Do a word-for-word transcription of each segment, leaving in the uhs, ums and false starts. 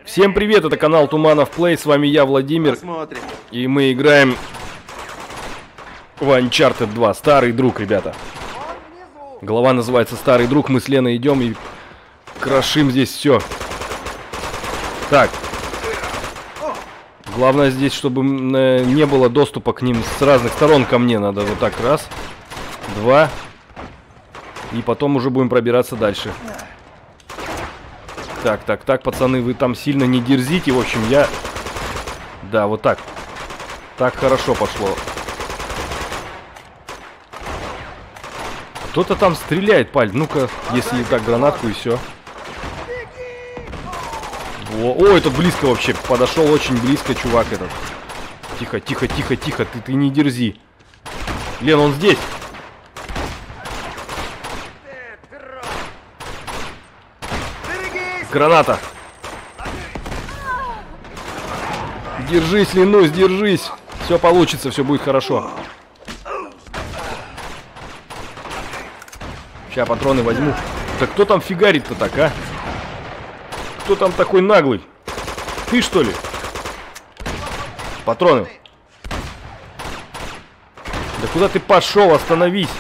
Всем привет, это канал Туманов Плей, с вами я, Владимир. Посмотрим. И мы играем в Uncharted два, старый друг, ребята. Глава называется Старый друг, мы с Леной идем и крошим здесь все. Так. Главное здесь, чтобы не было доступа к ним с разных сторон ко мне. Надо вот так, раз, два. И потом уже будем пробираться дальше. Так, так, так, пацаны, вы там сильно не дерзите. В общем, я... Да, вот так. Так хорошо пошло. Кто-то там стреляет, паль. Ну-ка, если и так, гранатку и все. О, о, это близко вообще. Подошел очень близко, чувак этот. Тихо, тихо, тихо, тихо. Ты, ты не дерзи. Лен, он здесь. Граната. Держись, Ленусь, держись. Все получится, все будет хорошо. Сейчас патроны возьму. Да кто там фигарит-то так, а? Кто там такой наглый? Ты, что ли? Патроны. Да куда ты пошел? Остановись.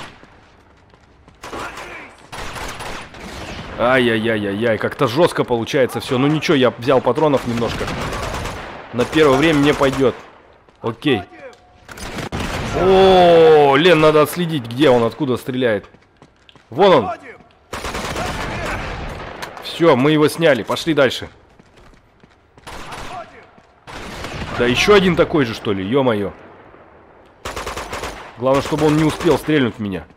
Ай-яй-яй-яй-яй, как-то жестко получается все. Ну ничего, я взял патронов немножко. На первое время мне пойдет. Окей. О, Лен, надо отследить, где он, откуда стреляет. Вон он. Все, мы его сняли, пошли дальше. Да еще один такой же, что ли, ё-моё. Главное, чтобы он не успел стрельнуть в меня.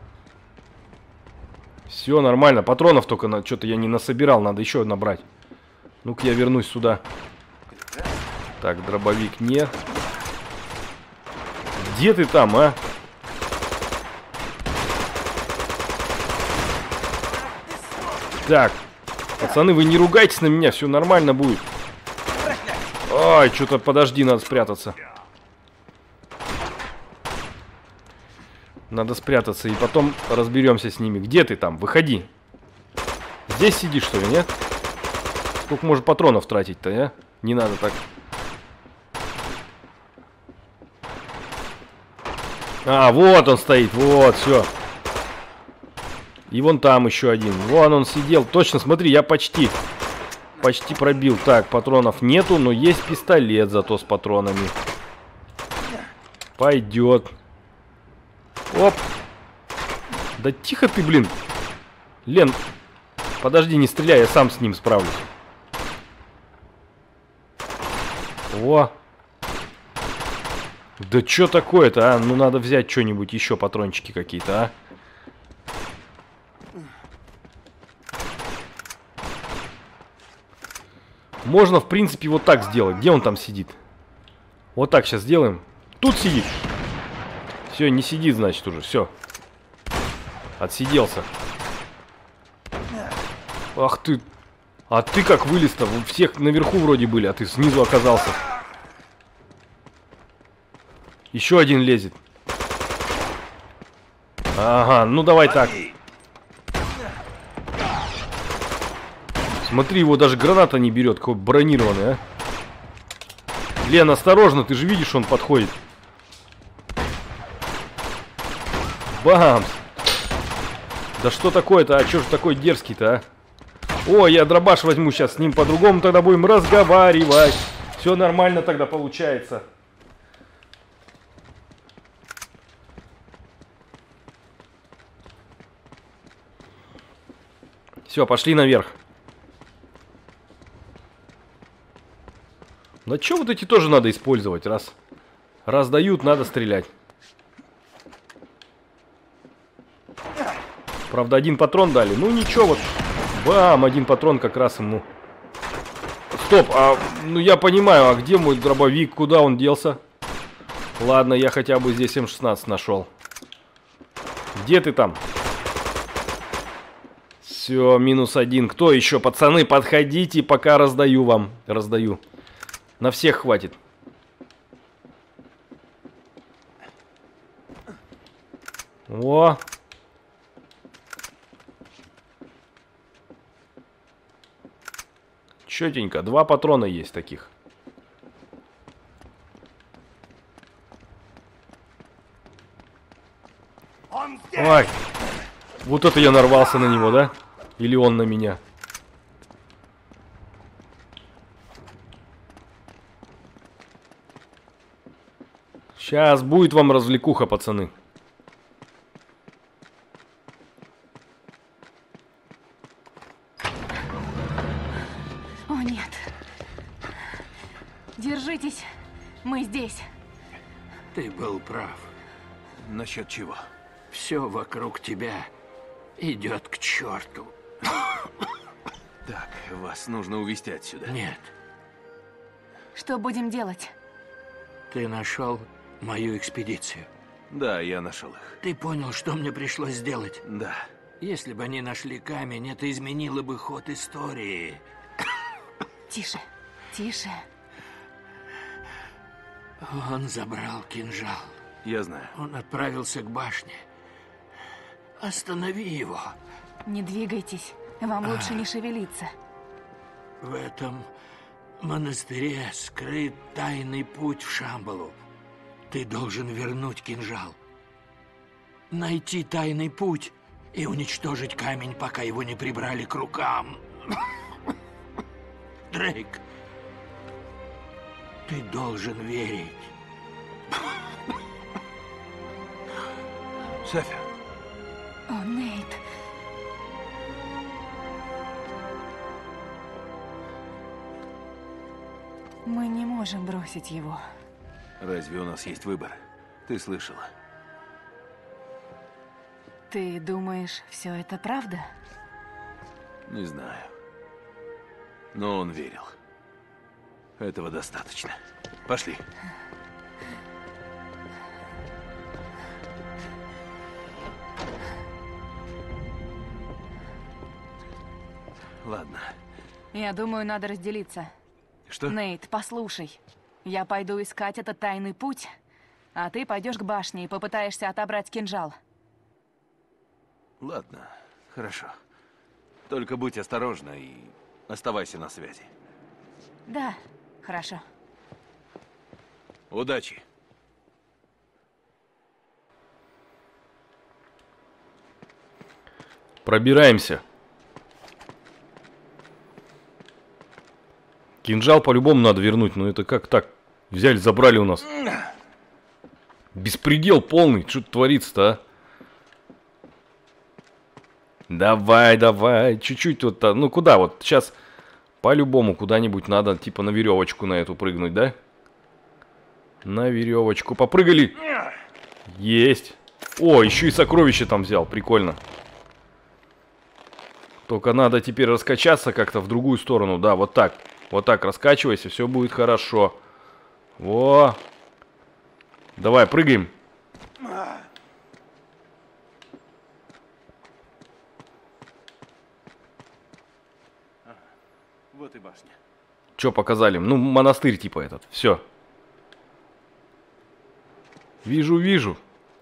Все нормально, патронов только на что-то я не насобирал, надо еще набрать. Ну-ка я вернусь сюда. Так, дробовик нет. Где ты там, а? Так, пацаны, вы не ругайтесь на меня, все нормально будет. Ай, что-то подожди, надо спрятаться. Надо спрятаться, и потом разберемся с ними. Где ты там? Выходи. Здесь сидишь, что ли, нет? Сколько можно патронов тратить-то, а? Не надо так. А, вот он стоит, вот, все. И вон там еще один. Вон он сидел. Точно, смотри, я почти, почти пробил. Так, патронов нету, но есть пистолет зато с патронами. Пойдет. Оп. Да тихо ты, блин. Лен, подожди, не стреляй, я сам с ним справлюсь. О. Да что такое-то, а? Ну надо взять что-нибудь еще, патрончики какие-то, а? Можно, в принципе, вот так сделать. Где он там сидит? Вот так сейчас сделаем. Тут сидит. Все, не сидит, значит, уже. Все. Отсиделся. Ах ты. А ты как вылез-то? Вы всех наверху вроде были, а ты снизу оказался. Еще один лезет. Ага, ну давай так. Смотри, его даже граната не берет, какой бронированный, а. Лен, осторожно, ты же видишь, он подходит. Бам! Да что такое-то, а? Чё же такой дерзкий-то, а? О, я дробаш возьму сейчас, с ним по-другому тогда будем разговаривать. Все нормально тогда получается. Все, пошли наверх. Да чё вот эти тоже надо использовать, раз, раз дают, надо стрелять. Правда, один патрон дали. Ну ничего, вот. Бам, один патрон как раз ему. Стоп, а, ну я понимаю, а где мой дробовик? Куда он делся? Ладно, я хотя бы здесь эм шестнадцать нашел. Где ты там? Все, минус один. Кто еще? Пацаны, подходите, пока раздаю вам. Раздаю. На всех хватит. О. Четенько. Два патрона есть таких. Ой. Вот это я нарвался на него, да? Или он на меня? Сейчас будет вам развлекуха, пацаны. О, нет. Держитесь. Мы здесь. Ты был прав. Насчет чего? Все вокруг тебя идет к черту. Так, вас нужно увезти отсюда. Нет, Что будем делать? ты нашел мою экспедицию. Да, я нашел их. Ты понял, что мне пришлось сделать? Да. Если бы они нашли камень, это изменило бы ход истории. Тише. Тише. Он забрал кинжал. Я знаю. Он отправился к башне. Останови его. Не двигайтесь. Вам лучше не шевелиться. В этом монастыре скрыт тайный путь в Шамбалу. Ты должен вернуть кинжал. Найти тайный путь и уничтожить камень, пока его не прибрали к рукам. Дрейк, ты должен верить. Софи. О, Нейт. Мы не можем бросить его. Разве у нас есть выбор? Ты слышала? Ты думаешь, все это правда? Не знаю. Но он верил. Этого достаточно. Пошли. Ладно. Я думаю, надо разделиться. Что? Нейт, послушай. Я пойду искать этот тайный путь, а ты пойдешь к башне и попытаешься отобрать кинжал. Ладно, хорошо. Только будь осторожна и оставайся на связи. Да, хорошо. Удачи. Пробираемся. Кинжал по-любому надо вернуть. Но это как так? Взяли, забрали у нас. Беспредел полный. Что творится-то, а? Давай, давай. Чуть-чуть вот. Ну куда вот? Сейчас по-любому куда-нибудь надо типа на веревочку на эту прыгнуть, да? На веревочку. Попрыгали. Есть. О, еще и сокровище там взял. Прикольно. Только надо теперь раскачаться как-то в другую сторону. Да, вот так. Вот так раскачивайся, все будет хорошо. Во. Давай, прыгаем. Вот и башня. Что показали? Ну, монастырь типа этот. Все. Вижу, вижу.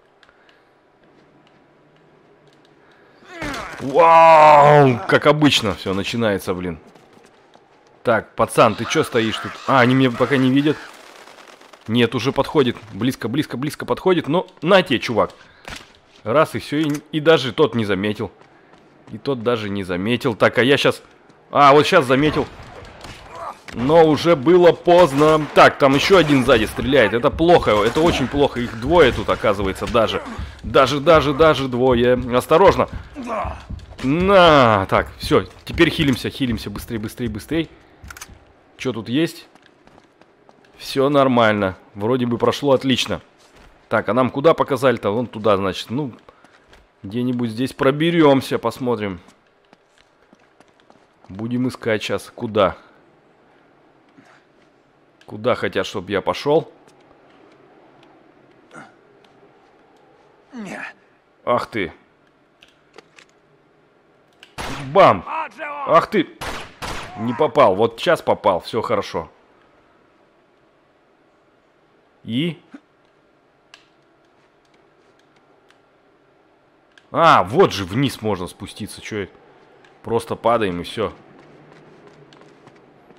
Вау! Как обычно все начинается, блин. Так, пацан, ты что стоишь тут? А, они меня пока не видят. Нет, уже подходит. Близко, близко, близко подходит. Но на тебе, чувак. Раз и все. И, и даже тот не заметил. И тот даже не заметил. Так, а я сейчас... А, вот сейчас заметил. Но уже было поздно. Так, там еще один сзади стреляет. Это плохо, это очень плохо. Их двое тут оказывается даже. Даже, даже, даже двое. Осторожно. На, так, все. Теперь хилимся, хилимся. Быстрее, быстрее, быстрее. Что тут есть? Все нормально. Вроде бы прошло отлично. Так, а нам куда показали-то? Вон туда, значит. Ну, где-нибудь здесь проберемся, посмотрим. Будем искать сейчас. Куда? Куда хотят, чтобы я пошел? Ах ты. Бам! Ах ты! Не попал. Вот сейчас попал. Все хорошо. И? А, вот же вниз можно спуститься. Че? Просто падаем и все.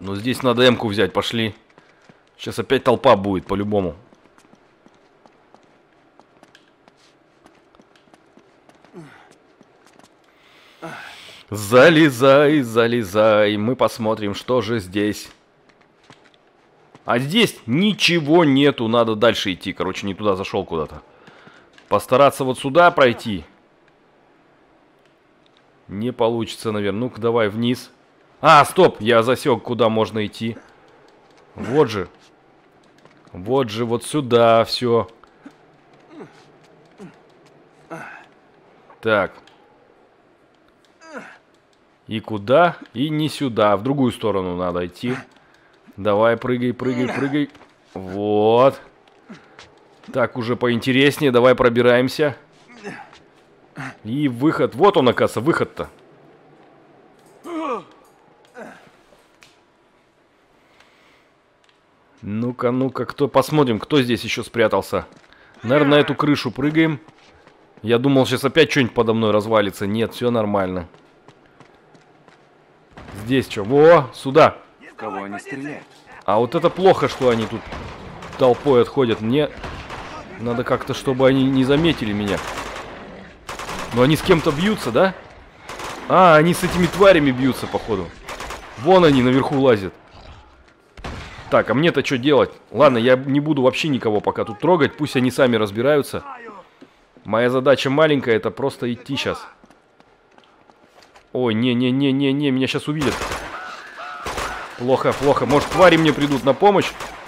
Ну, здесь надо эмку взять, пошли. Сейчас опять толпа будет, по-любому. Залезай, залезай, мы посмотрим, что же здесь. А здесь ничего нету, надо дальше идти. Короче, не туда зашел куда-то. Постараться вот сюда пройти. Не получится, наверное. Ну-ка, давай вниз. А, стоп, я засек, куда можно идти. Вот же. Вот же, вот сюда все. Так. И куда? И не сюда. В другую сторону надо идти. Давай, прыгай, прыгай, прыгай. Вот. Так, уже поинтереснее. Давай пробираемся. И выход. Вот он, оказывается, выход-то. Ну-ка, ну-ка, кто... Посмотрим, кто здесь еще спрятался. Наверное, на эту крышу прыгаем. Я думал, сейчас опять что-нибудь подо мной развалится. Нет, все нормально. Здесь что? Во, сюда. Кого они стреляют? А вот это плохо, что они тут толпой отходят. Мне надо как-то, чтобы они не заметили меня. Но они с кем-то бьются, да? А, они с этими тварями бьются, походу. Вон они наверху лазят. Так, а мне-то что делать? Ладно, я не буду вообще никого пока тут трогать. Пусть они сами разбираются. Моя задача маленькая, это просто идти сейчас. Ой, не-не-не-не-не, меня сейчас увидят. Плохо, плохо. Может, твари мне придут на помощь?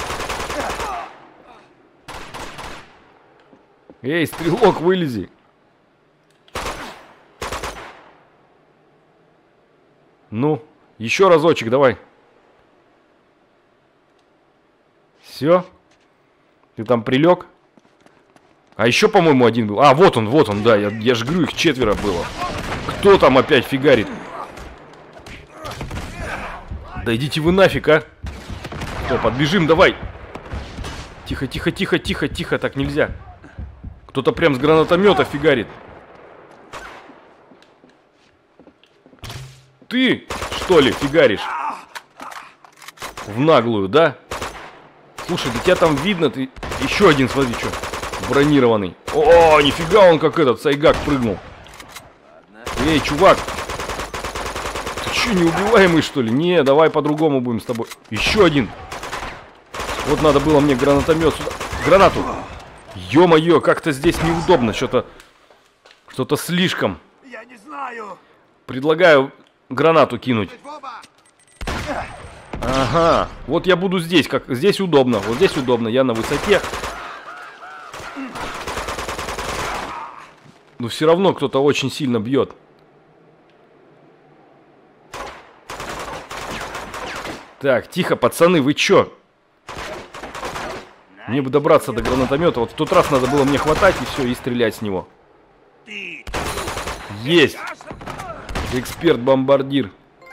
Эй, стрелок, вылези. Ну, еще разочек, давай. Все. Ты там прилег? А еще, по-моему, один был. А, вот он, вот он, да. Я, я же говорю, их четверо было. Кто там опять фигарит? Да идите вы нафиг, а. Что, подбежим, давай. Тихо, тихо, тихо, тихо, тихо. Так нельзя. Кто-то прям с гранатомета фигарит. Ты, что ли, фигаришь? В наглую, да? Слушай, да тебя там видно, ты... Еще один, смотри, что. Бронированный. О, нифига он как этот, Сайгак прыгнул. Эй, чувак. Ты че, неубиваемый, что ли? Не, давай по-другому будем с тобой. Еще один. Вот надо было мне гранатомет сюда. Гранату. Ё-моё, как-то здесь неудобно. Что-то... Что-то слишком. Я не знаю. Предлагаю гранату кинуть. Ага. Вот я буду здесь. Как... Здесь удобно. Вот здесь удобно. Я на высоте. Но все равно кто-то очень сильно бьет. Так, тихо, пацаны, вы чё? Мне бы добраться до гранатомета. Вот в тот раз надо было мне хватать и все, и стрелять с него. Есть! Эксперт-бомбардир.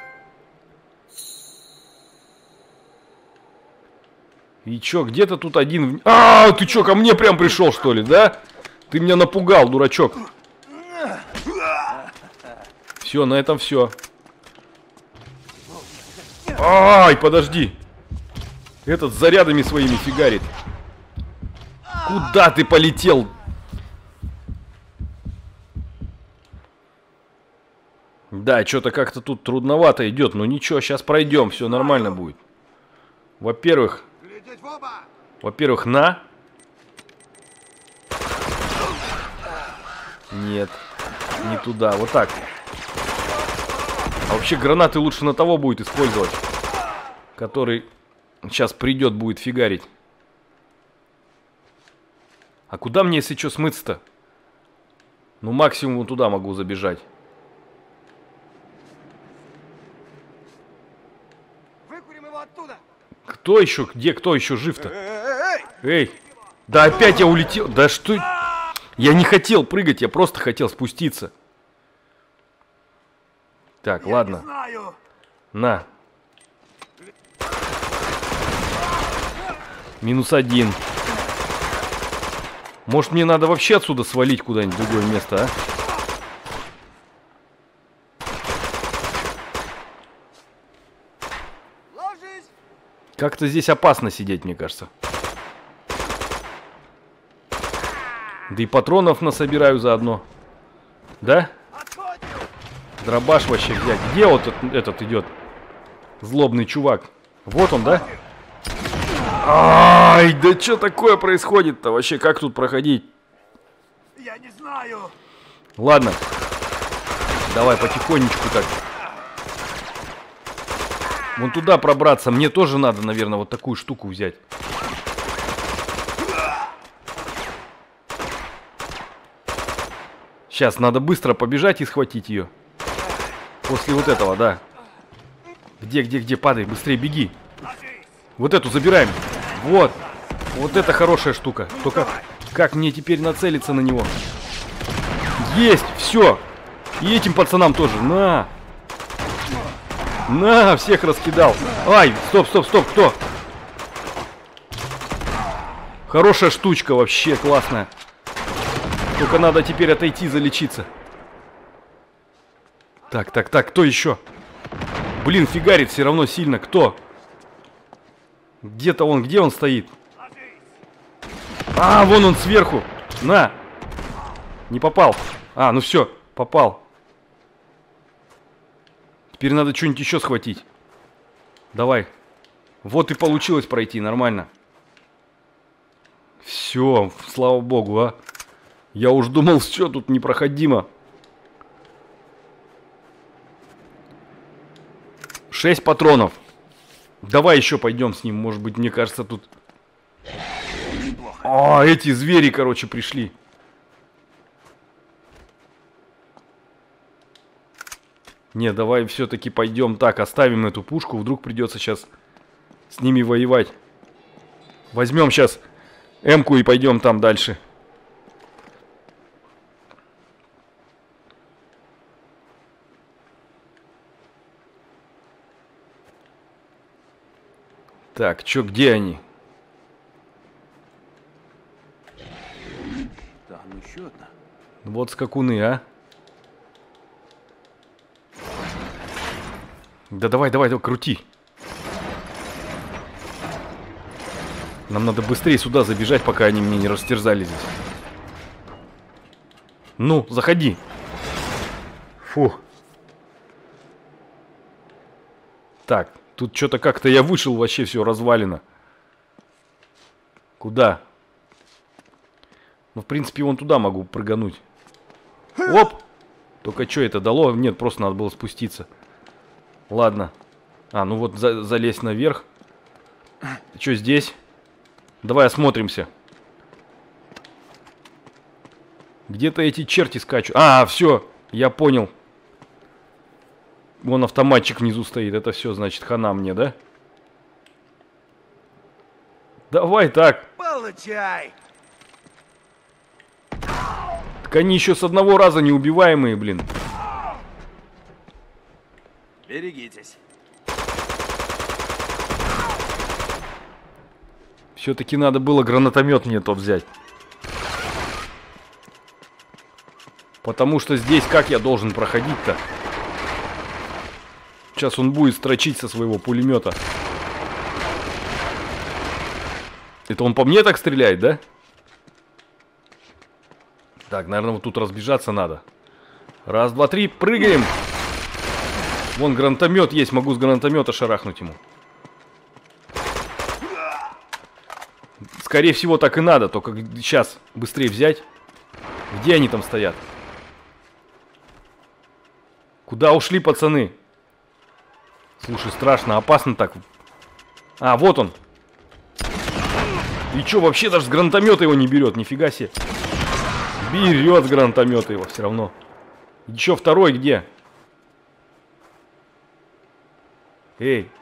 И чё, где-то тут один... А, ты чё, ко мне прям пришел, что ли, да? Ты меня напугал, дурачок. Все, на этом все. Ай, подожди. Этот с зарядами своими фигарит. Куда ты полетел? Да, что-то как-то тут трудновато идет. Но ничего, сейчас пройдем, все нормально будет. Во-первых... Во-первых, на... Нет, не туда, вот так. А вообще гранаты лучше на того будет использовать, который сейчас придет, будет фигарить. А куда мне, если что, смыться-то? Ну, максимум туда могу забежать. Выкурим его оттуда. Кто еще? Где? Кто еще жив-то? Эй! Да опять я улетел. Да что... Я не хотел прыгать, я просто хотел спуститься. Так, я ладно. На. Минус один. Может, мне надо вообще отсюда свалить куда-нибудь в другое место, а? Как-то здесь опасно сидеть, мне кажется. Да и патронов насобираю заодно. Да? Дробаш вообще взять. Где вот этот, этот идет? Злобный чувак. Вот он, да? Ай, да что такое происходит-то? Вообще, как тут проходить? Я не знаю. Ладно. Давай потихонечку так. Вон туда пробраться. Мне тоже надо, наверное, вот такую штуку взять. Сейчас надо быстро побежать и схватить ее. После вот этого, да. Где, где, где? Падай, быстрее беги. Вот эту забираем. Вот. Вот это хорошая штука. Только как мне теперь нацелиться на него? Есть, все. И этим пацанам тоже. На. На, всех раскидал. Ай, стоп, стоп, стоп, кто? Хорошая штучка вообще, классная. Только надо теперь отойти, залечиться. Так, так, так, кто еще? Блин, фигарит все равно сильно. Кто? Где-то он, где он стоит? А, вон он сверху. На. Не попал. А, ну все, попал. Теперь надо что-нибудь еще схватить. Давай. Вот и получилось пройти, нормально. Все, слава богу, а. Я уж думал, все тут непроходимо. Шесть патронов. Давай еще пойдем с ним. Может быть, мне кажется, тут... А, эти звери, короче, пришли. Не, давай все-таки пойдем так, оставим эту пушку. Вдруг придется сейчас с ними воевать. Возьмем сейчас М-ку и пойдем там дальше. Так, чё, где они? Там еще одна. Вот скакуны, а. Да давай, давай, давай, крути. Нам надо быстрее сюда забежать, пока они мне не растерзали здесь. Ну, заходи. Фу. Так, тут что-то как-то я вышел, вообще все развалено. Куда? Ну, в принципе, вон туда могу прыгануть. Оп! Только что это дало? Нет, просто надо было спуститься. Ладно. А, ну вот за залезь наверх. Что здесь? Давай осмотримся. Где-то эти черти скачут. А, все, я понял. Вон автоматчик внизу стоит. Это все, значит, хана мне, да? Давай так. Получай. Так они еще с одного раза неубиваемые, блин. Берегитесь. Все-таки надо было гранатомет мне тот взять. Потому что здесь как я должен проходить-то? Сейчас он будет строчить со своего пулемета. Это он по мне так стреляет, да? Так, наверное, вот тут разбежаться надо. Раз, два, три, прыгаем. Вон гранатомет есть, могу с гранатомета шарахнуть ему. Скорее всего, так и надо, только сейчас быстрее взять. Где они там стоят? Куда ушли пацаны? Слушай, страшно, опасно так. А, вот он. И что, вообще даже с гранатомета его не берет, нифига себе. Берет с гранатомета его все равно. Еще второй где? Эй.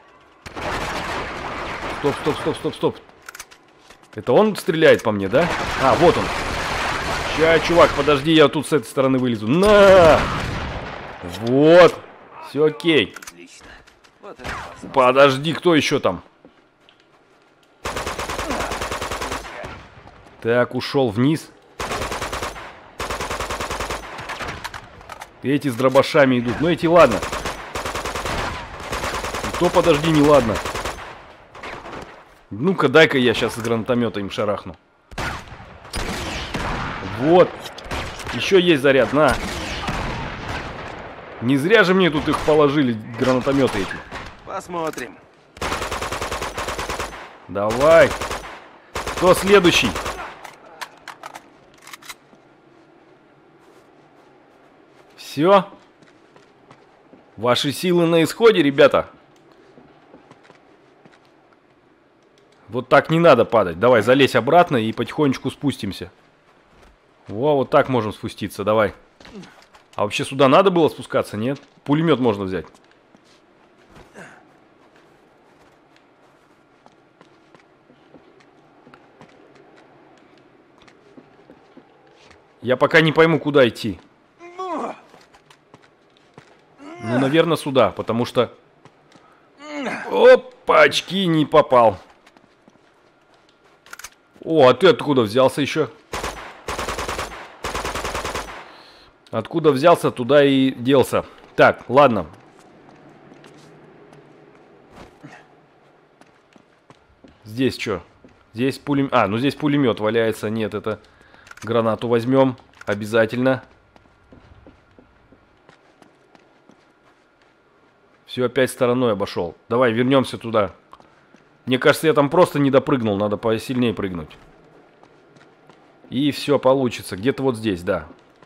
Стоп, стоп, стоп, стоп, стоп. Это он стреляет по мне, да? А, вот он. Ща, чувак, подожди, я тут с этой стороны вылезу. На! Вот. Все окей. Отлично. Вот это классно. Подожди, кто еще там? Так, ушел вниз. Эти с дробашами идут. Ну, эти ладно. И то, подожди, не ладно. Ну-ка, дай-ка я сейчас с гранатомета им шарахну. Вот. Еще есть заряд, на. Не зря же мне тут их положили, гранатометы эти. Посмотрим. Давай. Кто следующий? Все. Ваши силы на исходе, ребята. Вот так не надо падать. Давай, залезь обратно и потихонечку спустимся. Во, вот так можем спуститься, давай. А вообще сюда надо было спускаться, нет? Пулемет можно взять. Я пока не пойму, куда идти. Ну, наверное, сюда, потому что... Опачки, не попал. О, а ты откуда взялся еще? Откуда взялся, туда и делся. Так, ладно. Здесь что? Здесь пулемет... А, ну здесь пулемет валяется. Нет, это... Гранату возьмем. Обязательно. Все опять стороной обошел. Давай, вернемся туда. Мне кажется, я там просто не допрыгнул. Надо посильнее прыгнуть. И все получится. Где-то вот здесь, да.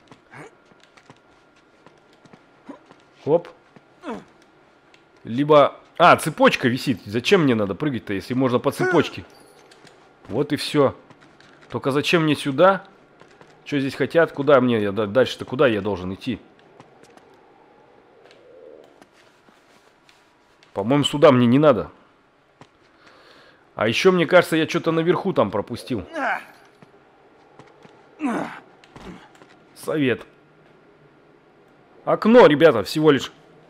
Оп. Либо... А, цепочка висит. Зачем мне надо прыгать-то, если можно по цепочке? Вот и все. Только зачем мне сюда? Что здесь хотят? Куда мне? Я дальше-то куда я должен идти? По-моему, сюда мне не надо. А еще, мне кажется, я что-то наверху там пропустил. Совет. Окно, ребята, всего лишь.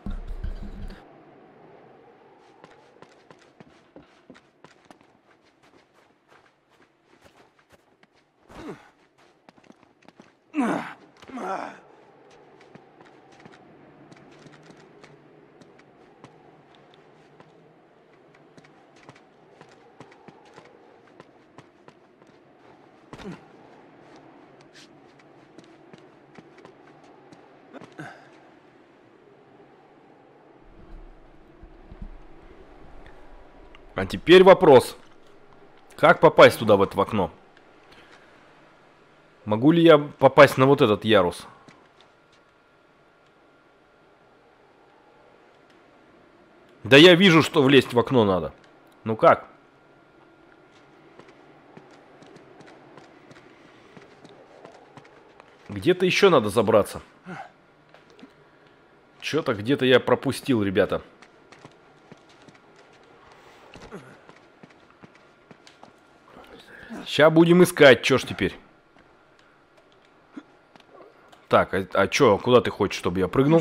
А теперь вопрос. Как попасть туда, в это окно? Могу ли я попасть на вот этот ярус? Да я вижу, что влезть в окно надо. Ну как? Где-то еще надо забраться. Что-то где-то я пропустил, ребята. Сейчас будем искать, что ж теперь. Так, а, а что, куда ты хочешь, чтобы я прыгнул?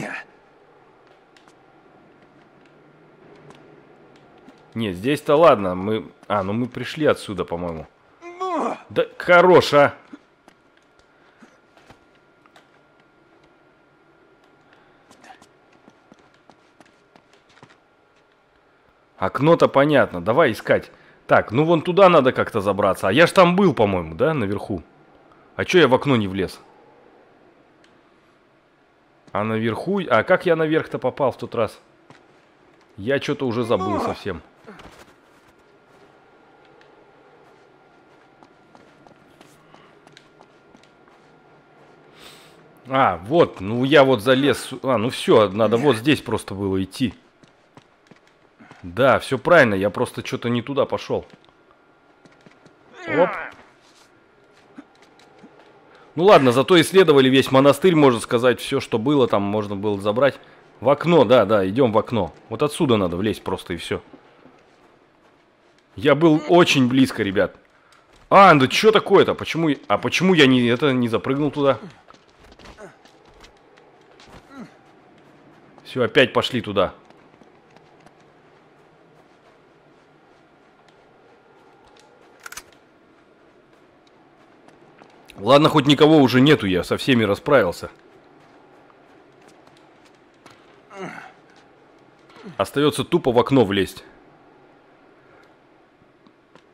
Нет, здесь-то ладно, мы... А, ну мы пришли отсюда, по-моему. Да, хорош, а! Окно-то понятно, давай искать. Так, ну вон туда надо как-то забраться. А я ж там был, по-моему, да, наверху? А чё я в окно не влез? А наверху... А как я наверх-то попал в тот раз? Я что-то уже забыл совсем. А, вот, ну я вот залез... А, ну все, надо вот здесь просто было идти. Да, все правильно, я просто что-то не туда пошел. Оп. Ну ладно, зато исследовали весь монастырь, можно сказать, все, что было, там можно было забрать. В окно, да, да, идем в окно. Вот отсюда надо влезть просто и все. Я был очень близко, ребят. А, да что такое-то? Почему... А почему я не, это, не запрыгнул туда? Все, опять пошли туда. Ладно, хоть никого уже нету, я со всеми расправился. Остается тупо в окно влезть.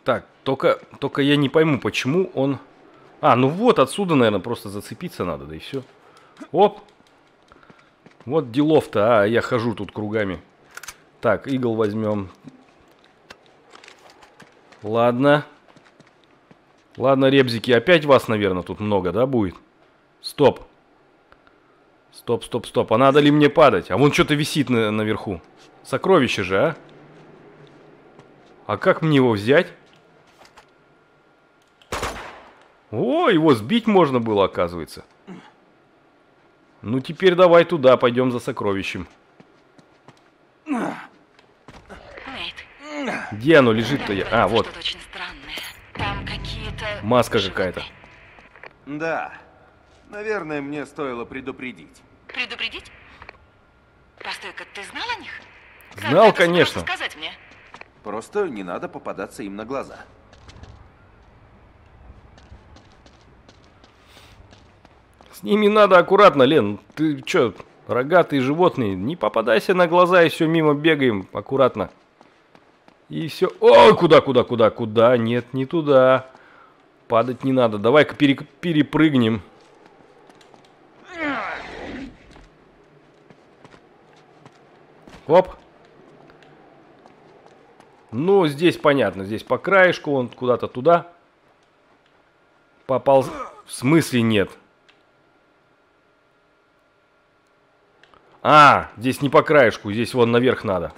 Так, только, только я не пойму, почему он... А, ну вот, отсюда, наверное, просто зацепиться надо, да и все. Оп. Вот делов-то, а я хожу тут кругами. Так, игл возьмем. Ладно. Ладно, ребзики, опять вас, наверное, тут много, да, будет? Стоп. Стоп, стоп, стоп. А надо ли мне падать? А вон что-то висит на, наверху. Сокровище же, а? А как мне его взять? О, его сбить можно было, оказывается. Ну, теперь давай туда, пойдем за сокровищем. Нейт, Где оно лежит-то? Я... А, вот. что-то очень странное. Там какие-то... Маска какая-то. Да. Наверное, мне стоило предупредить. Предупредить? Постой-ка, ты знал о них? Знал, Как ты конечно. собирался сказать мне? Просто не надо попадаться им на глаза. С ними надо аккуратно, Лен. Ты чё, рогатые животные? Не попадайся на глаза и все мимо бегаем. Аккуратно. И все. Ой, куда, куда, куда, куда? Нет, не туда. Падать не надо. Давай-ка пере... перепрыгнем. Оп. Ну, здесь понятно. Здесь по краешку, он куда-то туда. Попал. В смысле нет? А, здесь не по краешку, здесь вон наверх надо.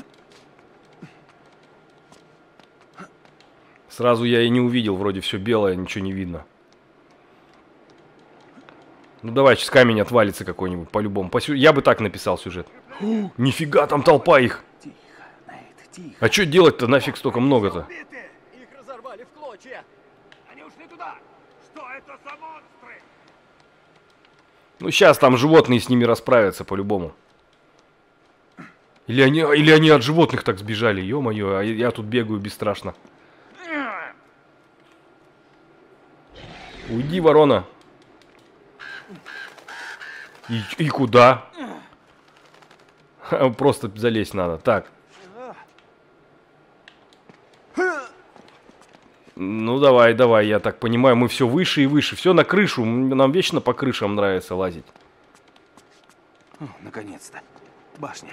Сразу я и не увидел, вроде все белое, ничего не видно. Ну давай, сейчас камень отвалится какой-нибудь, по-любому. По сю... Я бы так написал сюжет. О, нифига, там толпа их. Тихо, Нейт, тихо. А что делать-то, нафиг столько много-то? Их разорвали в клочья. Они ушли туда. Что это за монстры? Ну сейчас там животные с ними расправятся по-любому. Или они, или они от животных так сбежали, ё-моё, а я тут бегаю бесстрашно. Уйди, ворона. И, и куда? Просто залезть надо. Так. Ну давай, давай, я так понимаю, мы все выше и выше. Все на крышу. Нам вечно по крышам нравится лазить. О, наконец-то. Башня.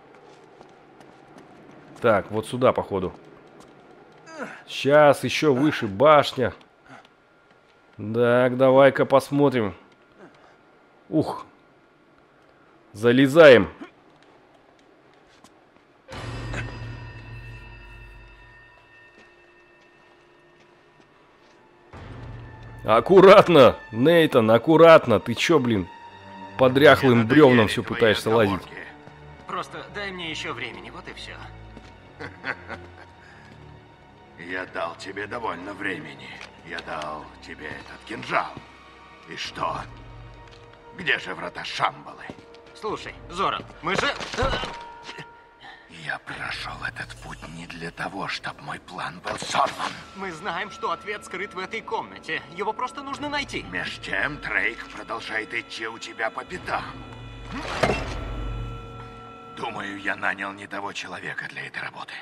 Так, вот сюда, походу. Сейчас еще выше башня. Так, давай-ка посмотрим. Ух. Залезаем. Аккуратно, Нейтан, аккуратно. Ты чё, блин, под ряхлым бревном все пытаешься лазить? Просто дай мне еще времени, вот и все. Я дал тебе довольно времени. Я дал тебе этот кинжал. И что? Где же врата Шамбалы? Слушай, Зоран, мы же... Я прошел этот путь не для того, чтобы мой план был сорван. Мы знаем, что ответ скрыт в этой комнате. Его просто нужно найти. Меж тем Дрейк продолжает идти у тебя по пятам. Думаю, я нанял не того человека для этой работы.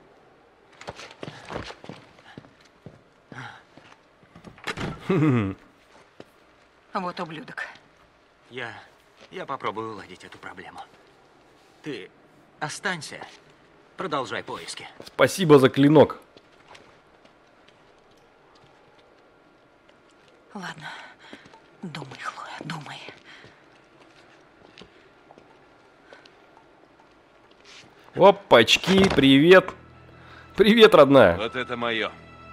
Вот ублюдок. Я... я попробую уладить эту проблему. Ты останься. Продолжай поиски. Спасибо за клинок. Ладно. Думай, Хлоя, думай. Опачки, привет. Привет, родная. Вот это мое.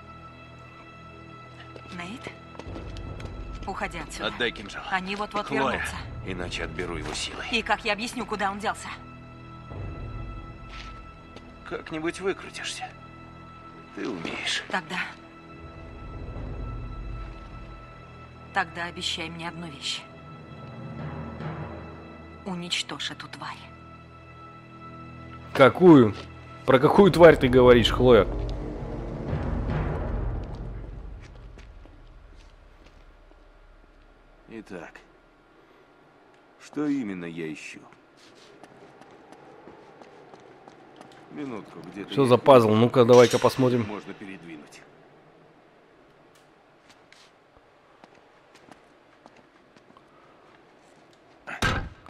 Нейт? Уходи отсюда. Отдай кинжал. Они вот-вот Хлоя, вернутся. иначе отберу его силой. И как я объясню, куда он делся? Как-нибудь выкрутишься. Ты умеешь. Тогда... Тогда обещай мне одну вещь. Уничтожь эту тварь. Какую? Про какую тварь ты говоришь, Хлоя? Итак, что именно я ищу? Минутку, где-то... Что я за их пазл? Ну-ка, давай-ка посмотрим. Можно передвинуть.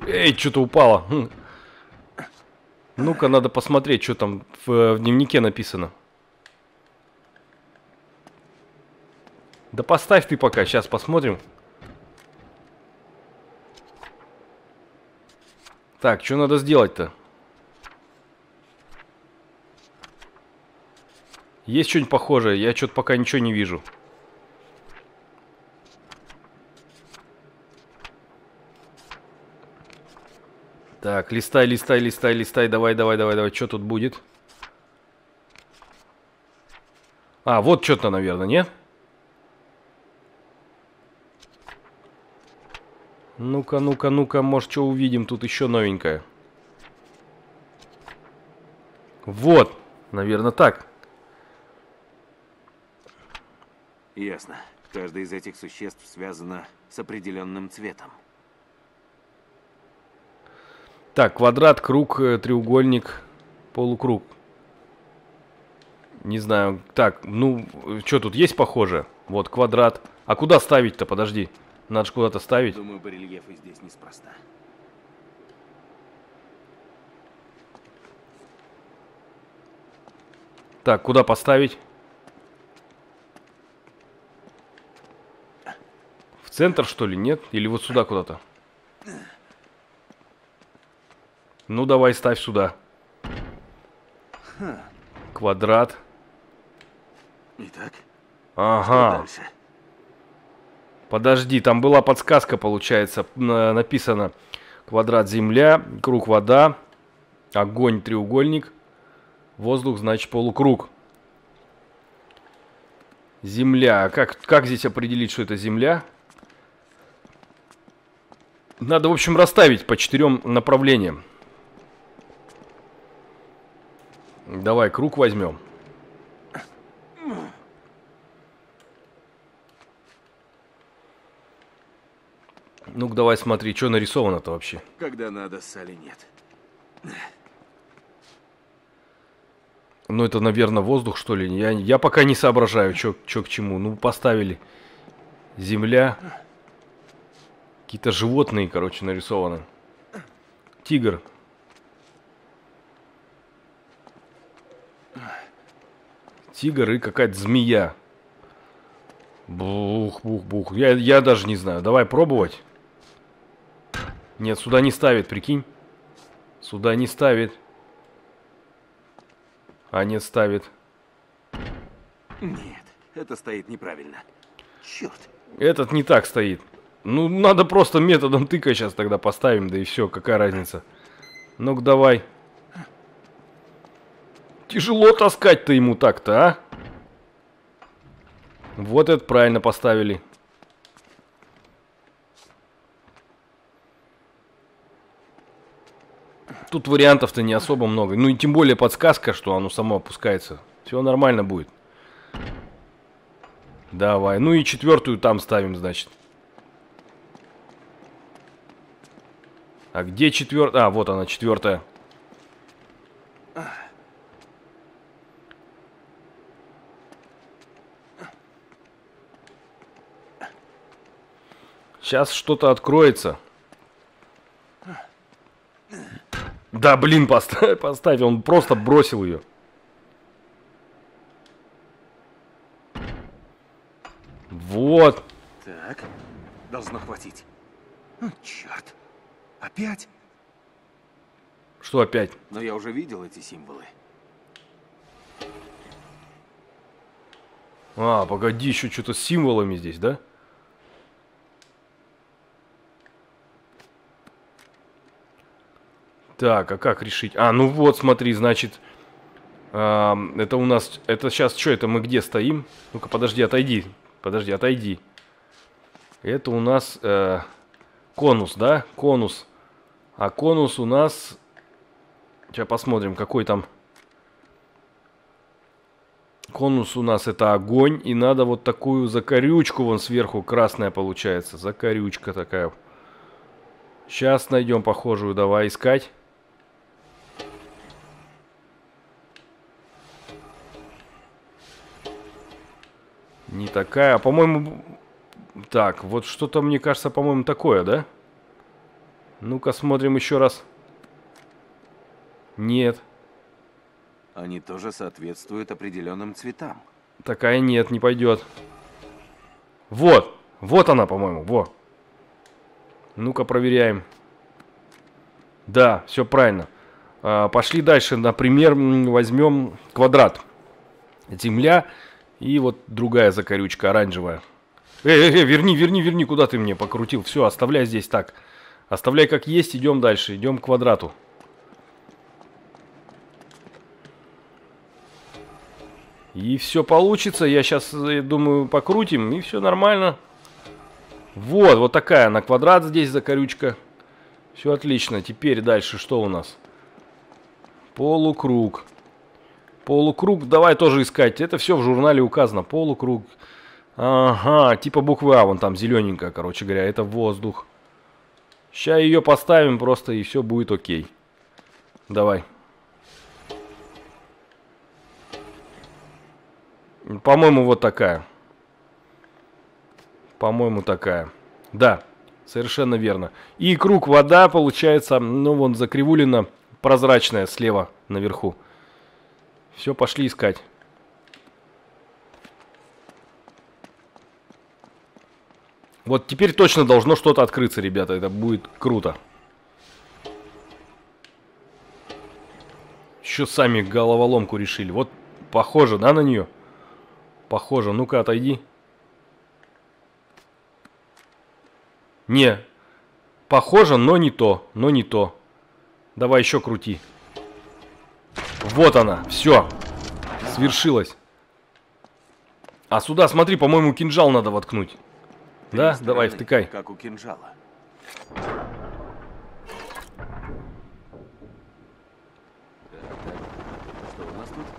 Эй, что-то упало. Хм. Ну-ка, надо посмотреть, что там в, в дневнике написано. Да поставь ты пока, сейчас посмотрим. Так, что надо сделать-то? Есть что-нибудь похожее? Я что-то пока ничего не вижу. Так, листай, листай, листай, листай. Давай, давай, давай, давай. Что тут будет? А, вот что-то, наверное, нет? Ну-ка, ну-ка, ну-ка, может, что увидим тут еще новенькое. Вот, наверное, так. Ясно. Каждое из этих существ связано с определенным цветом. Так, квадрат, круг, треугольник, полукруг. Не знаю. Так, ну, что тут есть похоже? Вот, квадрат. А куда ставить-то? Подожди. Надо же куда-то ставить. Думаю, барельефы здесь неспроста. Так, куда поставить? В центр, что ли? Нет? Или вот сюда куда-то? Ну, давай ставь сюда. Квадрат. Итак, Ага. что дальше? Подожди, там была подсказка, получается. на- Написано квадрат земля, круг вода, огонь треугольник, воздух значит полукруг. Земля. Как, как здесь определить, что это земля? Надо, в общем, расставить по четырем направлениям. Давай круг возьмем. Ну-ка, давай смотри, что нарисовано-то вообще. Когда надо, Салли нет. Ну, это, наверное, воздух, что ли. Я, я пока не соображаю, что к чему. Ну, поставили. Земля. Какие-то животные, короче, нарисованы. Тигр. Тигр и какая-то змея. Бух-бух-бух. Я, я даже не знаю. Давай пробовать. Нет, сюда не ставит, прикинь. Сюда не ставит. А нет, ставит. Нет, это стоит неправильно. Черт. Этот не так стоит. Ну, надо просто методом тыка сейчас тогда поставим, да и все, какая разница. Ну-ка, давай. Тяжело таскать-то ему так-то, а? Вот это правильно поставили. Тут вариантов-то не особо много. Ну и тем более подсказка, что оно само опускается. Все нормально будет. Давай. Ну и четвертую там ставим, значит. А где четвертая? А, вот она, четвертая. Сейчас что-то откроется. Да, блин, поставь, поставь. Он просто бросил ее. Вот. Так, должно хватить. О, черт. Опять? Что опять? Но я уже видел эти символы. А, погоди, еще что-то с символами здесь, да? Так, а как решить? А, ну вот, смотри, значит, э, это у нас, это сейчас что, это мы где стоим? Ну-ка, подожди, отойди, подожди, отойди. Это у нас э, конус, да? Конус. А конус у нас, сейчас посмотрим, какой там. Конус у нас это огонь, и надо вот такую закорючку вон сверху, красная получается, закорючка такая. Сейчас найдем похожую, давай искать. Не такая, а по-моему... Так, вот что-то, мне кажется, по-моему, такое, да? Ну-ка, смотрим еще раз. Нет. Они тоже соответствуют определенным цветам. Такая нет, не пойдет. Вот. Вот она, по-моему. Во. Ну-ка, проверяем. Да, все правильно. А, пошли дальше. Например, возьмем квадрат. Земля и вот другая закорючка, оранжевая. Эй, эй, эй, верни, верни, верни, куда ты мне покрутил? Все, оставляй здесь так. Оставляй как есть, идем дальше, идем к квадрату. И все получится, я сейчас, я думаю, покрутим, и все нормально. Вот, вот такая на квадрат здесь закорючка. Все отлично, теперь дальше что у нас? Полукруг. Полукруг, давай тоже искать, это все в журнале указано, полукруг. Ага, типа буквы А, вон там зелененькая, короче говоря, это воздух. Сейчас ее поставим просто, и все будет окей. Давай. По-моему, вот такая. По-моему, такая. Да, совершенно верно. И круг вода получается, ну, вон закривулина прозрачная слева наверху. Все, пошли искать. Вот теперь точно должно что-то открыться, ребята. Это будет круто. Еще сами головоломку решили. Вот похоже, да, на нее? Похоже. Ну-ка, отойди. Не. Похоже, но не то. Но не то. Давай еще крути. Вот она. Все. Свершилось. А сюда, смотри, по-моему, кинжал надо воткнуть. Да? Давай, втыкай. Как у кинжала. Что у нас тут?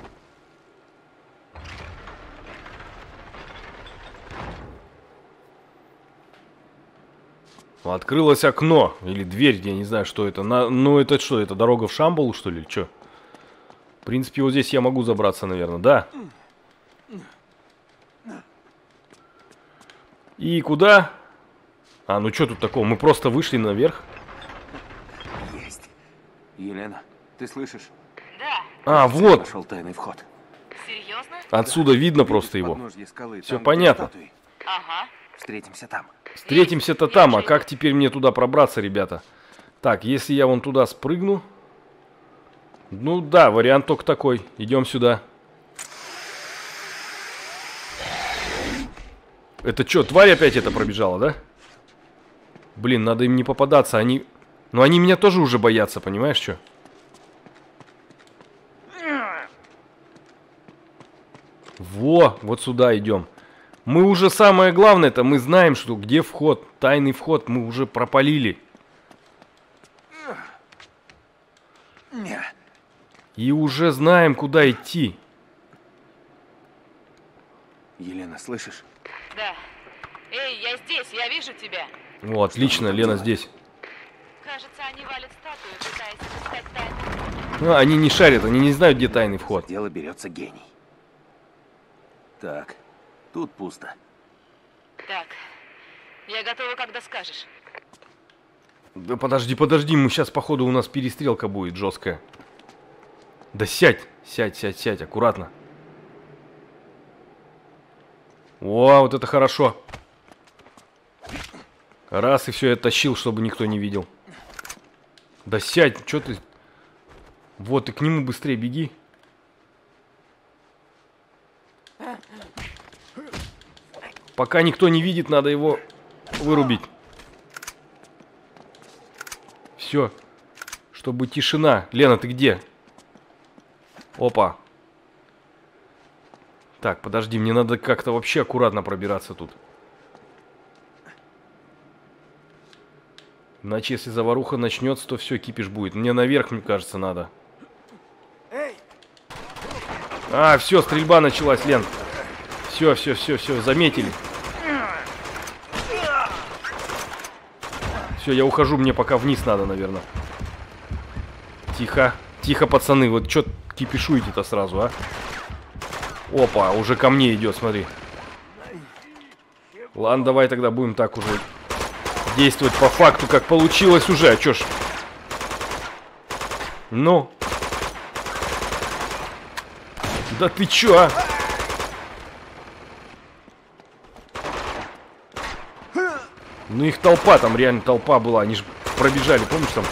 Открылось окно. Или дверь, я не знаю, что это. На... Ну, это что, это дорога в Шамбалу, что ли? Че? В принципе, вот здесь я могу забраться, наверное. Да. И куда? А, ну что тут такого? Мы просто вышли наверх. Есть. Елена, ты слышишь? Да. А, вот. Нашел тайный вход. Серьезно? Отсюда видно просто его. Скалы, Все там, понятно. Ага. Встретимся там. Встретимся-то там. А как теперь мне туда пробраться, ребята? Так, если я вон туда спрыгну. Ну да, вариант только такой. Идем сюда. Это что, тварь опять это пробежала, да? Блин, надо им не попадаться. Они... Ну, они меня тоже уже боятся, понимаешь, что? Во, вот сюда идем. Мы уже самое главное-то, мы знаем, что где вход, тайный вход, мы уже пропалили. И уже знаем, куда идти. Елена, слышишь? Да. Эй, я здесь, я вижу тебя. О, отлично, Лена здесь. Кажется, они валят статую, пытаясь отыскать тайну. Ну, они не шарят, они не знают, где тайный вход. Дело берется гений. Так, тут пусто. Так, я готова, когда скажешь. Да подожди, подожди, мы сейчас, походу, у нас перестрелка будет жесткая. Да сядь, сядь, сядь, сядь, аккуратно. О, вот это хорошо. Раз, и все, я тащил, чтобы никто не видел. Да сядь, что ты... Вот, ты к нему быстрее беги. Пока никто не видит, надо его вырубить. Все. Чтобы тишина. Лена, ты где? Опа. Так, подожди, мне надо как-то вообще аккуратно пробираться тут. Иначе, если заваруха начнется, то все, кипиш будет. Мне наверх, мне кажется, надо. А, все, стрельба началась, Лен. Все, все, все, все, заметили. Все, я ухожу, мне пока вниз надо, наверное. Тихо, тихо, пацаны, вот что кипишуете-то сразу, а? Опа, уже ко мне идет, смотри. Ладно, давай тогда будем так уже действовать по факту, как получилось уже. А чё ж? Ну. Да ты чё, а? Ну их толпа, там реально толпа была. Они же пробежали, помнишь там?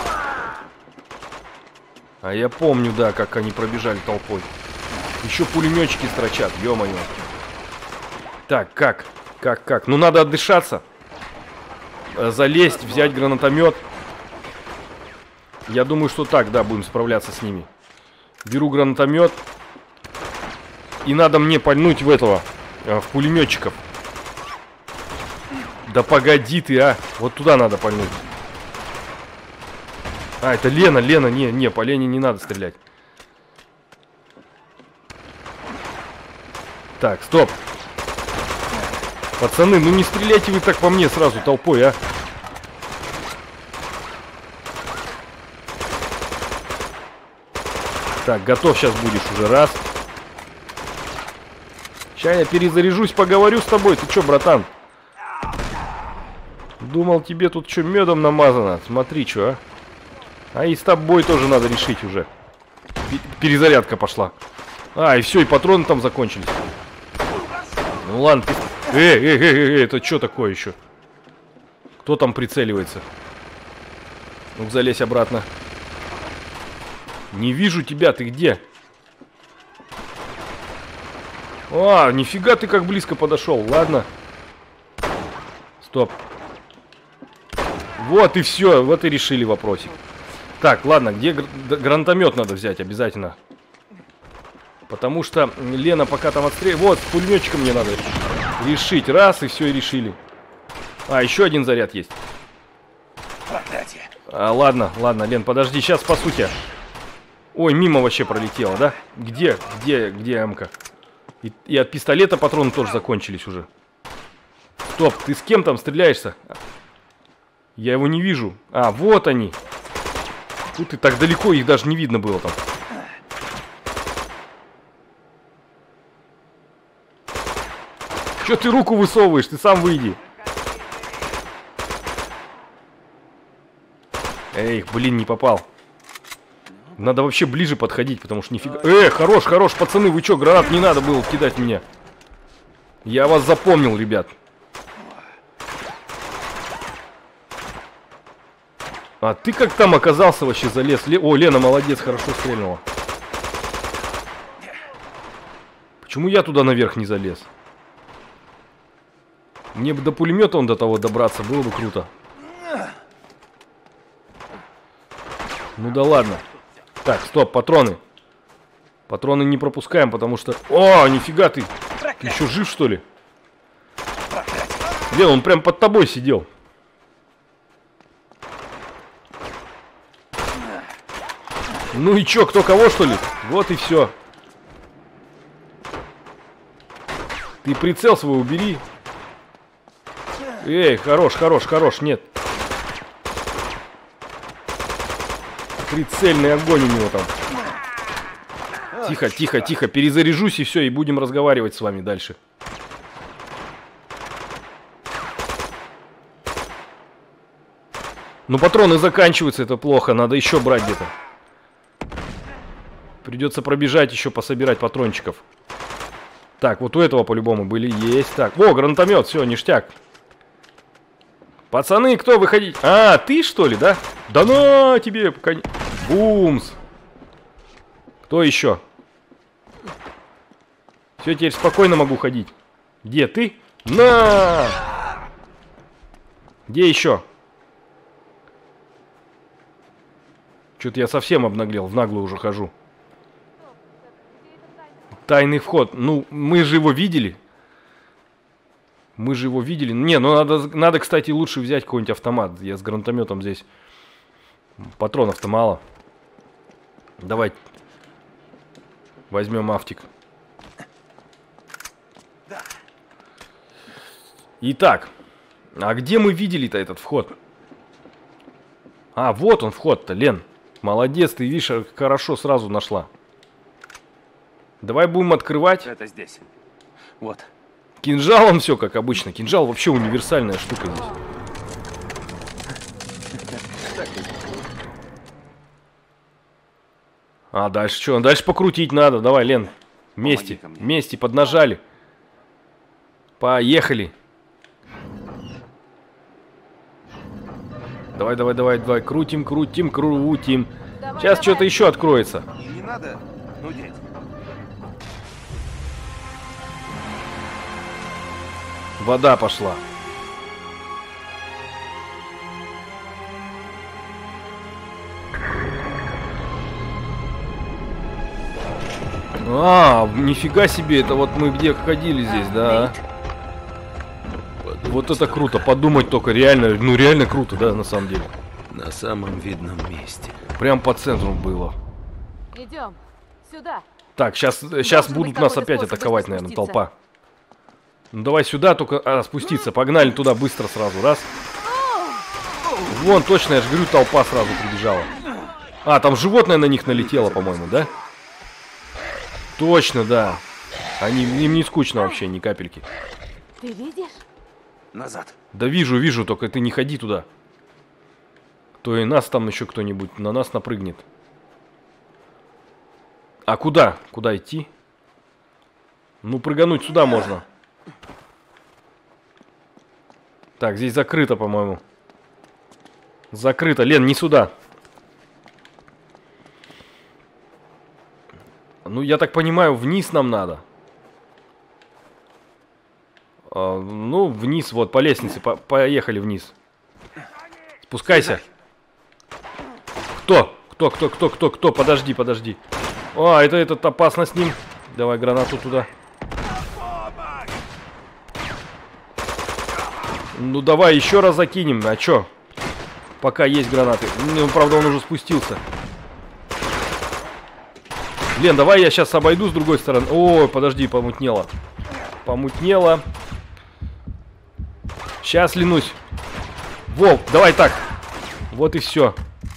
А я помню, да, как они пробежали толпой. Еще пулеметчики строчат, ё-моё. Так, как? Как, как? Ну надо отдышаться. Залезть, взять гранатомет. Я думаю, что так, да, будем справляться с ними. Беру гранатомет. И надо мне пальнуть в этого, в пулеметчиков. Да погоди ты, а. Вот туда надо пальнуть. А, это Лена, Лена, не, не, по Лене не надо стрелять. Так, стоп. Пацаны, ну не стреляйте вы так по мне сразу толпой, а. Так, готов сейчас будешь уже, раз. Сейчас я перезаряжусь, поговорю с тобой. Ты чё, братан? Думал, тебе тут что, медом намазано? Смотри, что, а? А и с тобой тоже надо решить уже. Перезарядка пошла. А, и все, и патроны там закончились. Ну ладно, ты... Эй, эй, эй, эй, это что такое еще? Кто там прицеливается? Ну-ка, залезь обратно. Не вижу тебя, ты где? А, нифига ты как близко подошел, ладно. Стоп. Вот и все, вот и решили вопросик. Так, ладно, где гр гранатомет надо взять обязательно. Потому что Лена пока там отстреливает. Вот, с пулеметчиком мне надо решить. Раз, и все, и решили. А, еще один заряд есть. А, ладно, ладно, Лен, подожди, сейчас спасу тебя. Ой, мимо вообще пролетело, да? Где, где, где М-ка? И, и от пистолета патроны тоже закончились уже. Стоп, ты с кем там стреляешься? Я его не вижу. А, вот они. Тут и так далеко, их даже не видно было там. Че ты руку высовываешь? Ты сам выйди. Эй, блин, не попал. Надо вообще ближе подходить, потому что нифига... Э, хорош, хорош, пацаны, вы чё, гранат не надо было кидать в меня. Я вас запомнил, ребят. А ты как там оказался вообще, залез? Ле... О, Лена, молодец, хорошо стрельнула. Почему я туда наверх не залез? Мне бы до пулемета он до того добраться, было бы круто. Ну да ладно. Так, стоп, патроны. Патроны не пропускаем, потому что... О, нифига ты! Ты еще жив, что ли? Лен, он прям под тобой сидел. Ну и чё, кто кого, что ли? Вот и все. Ты прицел свой убери. Эй, хорош, хорош, хорош, нет. Прицельный огонь у него там. Тихо, тихо, тихо, перезаряжусь и все, и будем разговаривать с вами дальше. Ну, патроны заканчиваются, это плохо, надо еще брать где-то. Придется пробежать еще, пособирать патрончиков. Так, вот у этого по-любому были, есть. Так, о, гранатомет, все, ништяк. Пацаны, кто выходить? А, ты что ли, да? Да на тебе, кон... Бумс. Кто еще? Все, теперь спокойно могу ходить. Где ты? На! Где еще? Что-то я совсем обнаглел, в наглую уже хожу. Тайный вход. Ну, мы же его видели. Мы же его видели. Не, ну надо, надо, кстати, лучше взять какой-нибудь автомат. Я с гранатометом здесь. Патронов-то мало. Давай. Возьмем автик. Итак. А где мы видели-то этот вход? А, вот он вход-то, Лен. Молодец, ты видишь, хорошо сразу нашла. Давай будем открывать. Это здесь. Вот. Кинжалом все, как обычно. Кинжал вообще универсальная штука здесь. А дальше что? Дальше покрутить надо. Давай, Лен. Вместе. Вместе поднажали. Поехали. Давай, давай, давай, давай. Крутим, крутим, крутим. Давай, Сейчас давай. что-то еще откроется. И не надо нудеть. Вода пошла. А, нифига себе, это вот мы где ходили здесь, да? Вот это круто, подумать только, реально, ну реально круто, да, на самом деле. На самом видном месте. Прям по центру было. Идем. Сюда. Так, сейчас, сейчас Должен будут быть нас какой-то опять способ атаковать, быстро наверное, спуститься. толпа. Ну давай сюда, только а, спуститься. Погнали туда быстро сразу, раз. Вон, точно, я же говорю, толпа сразу прибежала. А, там животное на них налетело, по-моему, да? Точно, да. Они, им не скучно вообще, ни капельки. Ты видишь? Назад. Да вижу, вижу, только ты не ходи туда. То и нас там еще кто-нибудь на нас напрыгнет. А куда? Куда идти? Ну, прыгануть сюда можно. Так, здесь закрыто, по-моему. Закрыто. Лен, не сюда. Ну, я так понимаю, вниз нам надо. А, ну, вниз, вот, по лестнице. По поехали вниз. Спускайся. Кто? Кто, кто, кто, кто, кто? Подожди, подожди. А, это этот опасно с ним. Давай гранату туда. Ну, давай еще раз закинем. А чё? Пока есть гранаты. Ну, правда, он уже спустился. Лен, давай я сейчас обойду с другой стороны. Ой, подожди, помутнело. Помутнело. Сейчас ленусь. Волк, давай так. Вот и все.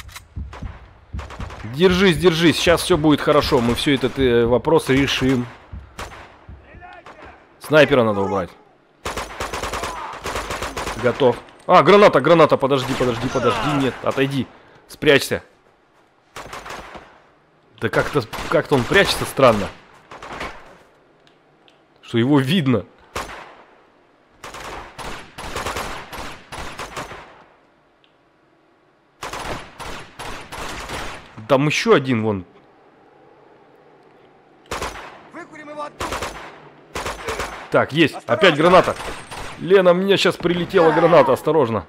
Держись, держись. Сейчас все будет хорошо. Мы все этот э, вопрос решим. Снайпера надо убрать. Готов. А, граната, граната. Подожди, подожди, подожди. Нет, отойди. Спрячься. Да как-то как-то он прячется странно. Что его видно. Там еще один вон. Так, есть. Опять граната. Лена, мне сейчас прилетела граната. Осторожно.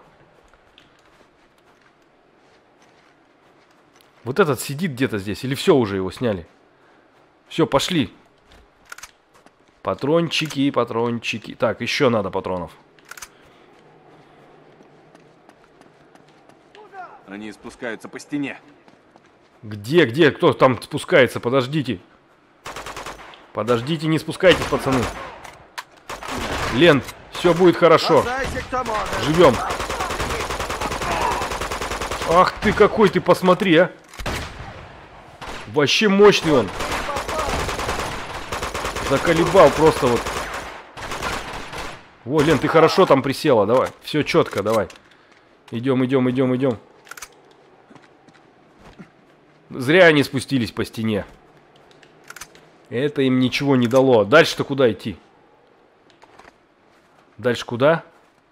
Вот этот сидит где-то здесь. Или все, уже его сняли? Все, пошли. Патрончики, патрончики. Так, еще надо патронов. Они спускаются по стене. Где, где? Кто там спускается? Подождите. Подождите, не спускайтесь, пацаны. Лен, все будет хорошо. Живем. Ах ты, какой ты, посмотри, а. Вообще мощный он. Заколебал просто вот. Во, Лен, ты хорошо там присела, давай. Все четко, давай. Идем, идем, идем, идем. Зря они спустились по стене. Это им ничего не дало. Дальше-то куда идти? Дальше куда?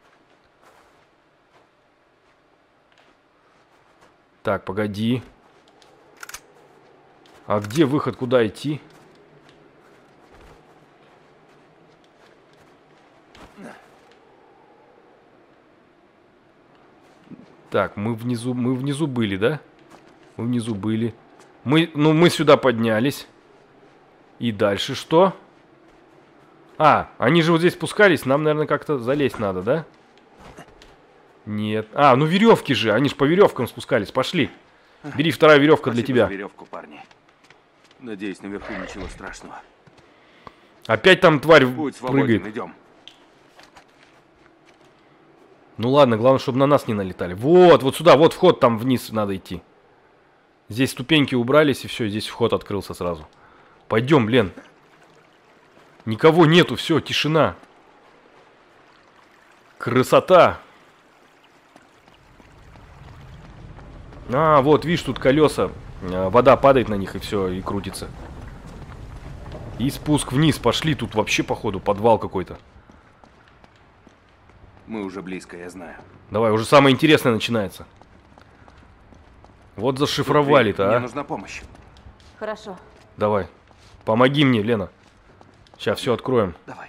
Так, погоди. А где выход? Куда идти? Так, мы внизу, мы внизу были, да? Мы внизу были. Мы, ну, мы сюда поднялись. И дальше что? А, они же вот здесь спускались. Нам, наверное, как-то залезть надо, да? Нет. А, ну веревки же. Они же по веревкам спускались. Пошли. Бери, вторая веревка для тебя. Веревку, парни. Надеюсь, наверху ничего страшного. Опять там тварь Будь свободен, прыгает. идем. Ну ладно, главное, чтобы на нас не налетали. Вот, вот сюда, вот вход, там вниз надо идти. Здесь ступеньки убрались, и все, здесь вход открылся сразу. Пойдем, Лен. Никого нету, все, тишина. Красота. А, вот, видишь, тут колеса. А, вода падает на них и все, и крутится. И спуск вниз. Пошли, тут вообще, походу, подвал какой-то. Мы уже близко, я знаю. Давай, уже самое интересное начинается. Вот зашифровали-то, Мне а. нужна помощь. Хорошо. Давай. Помоги мне, Лена. Сейчас все откроем. Давай.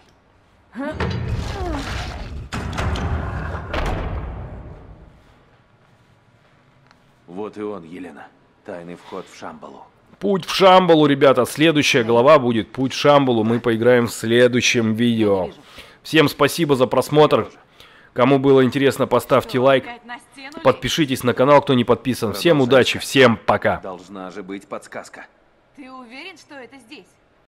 Вот и он, Елена. Тайный вход в Шамбалу. Путь в Шамбалу, ребята. Следующая глава будет Путь в Шамбалу. Мы поиграем в следующем видео. Всем спасибо за просмотр. Кому было интересно, поставьте лайк. Подпишитесь на канал, кто не подписан. Всем удачи, всем пока. Должна же быть подсказка. Ты уверен, что это здесь?